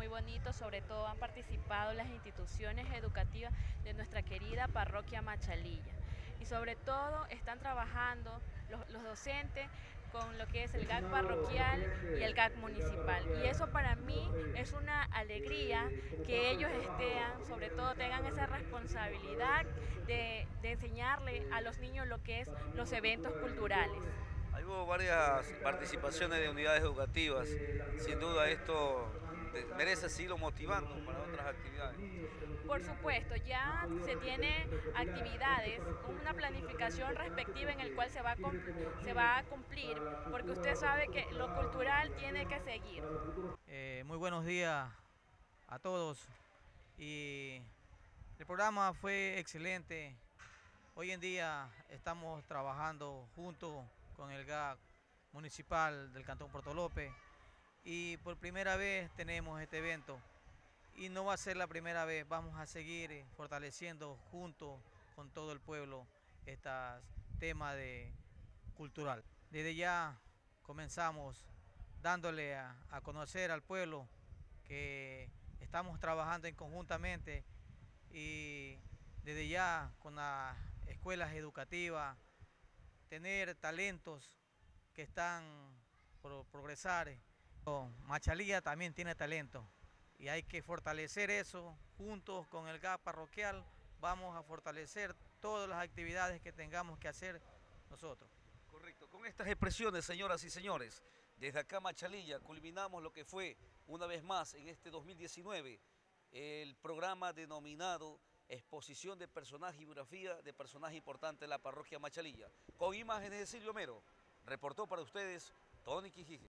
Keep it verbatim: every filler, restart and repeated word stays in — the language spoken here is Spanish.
muy bonito, sobre todo han participado las instituciones educativas de nuestra querida parroquia Machalilla. Y sobre todo están trabajando los, los docentes con lo que es el G A C parroquial y el G A C municipal. Y eso para mí es una alegría que ellos estén, sobre todo tengan esa responsabilidad de, de enseñarle a los niños lo que es los eventos culturales. Ahí hubo varias participaciones de unidades educativas. Sin duda esto de- merece seguirlo motivando para otras actividades. Por supuesto, ya se tiene actividades con una planificación respectiva en el cual se va a, se va a cumplir, porque usted sabe que lo cultural tiene que seguir. Eh, muy buenos días a todos y el programa fue excelente. Hoy en día estamos trabajando junto con el G A C municipal del Cantón Puerto López y por primera vez tenemos este evento y no va a ser la primera vez, vamos a seguir fortaleciendo junto con todo el pueblo este tema de cultural. Desde ya comenzamos dándole a, a conocer al pueblo que estamos trabajando en conjuntamente y desde ya con las escuelas educativas, tener talentos que están por progresar. Machalilla también tiene talento y hay que fortalecer eso juntos con el G A C parroquial. Vamos a fortalecer todas las actividades que tengamos que hacer nosotros. Correcto. Con estas expresiones, señoras y señores, desde acá Machalilla culminamos lo que fue, una vez más, en este dos mil diecinueve, el programa denominado Exposición de Personaje y Biografía de Personaje Importante de la Parroquia Machalilla. Con imágenes de Silvio Mero, reportó para ustedes Tony Quijiji.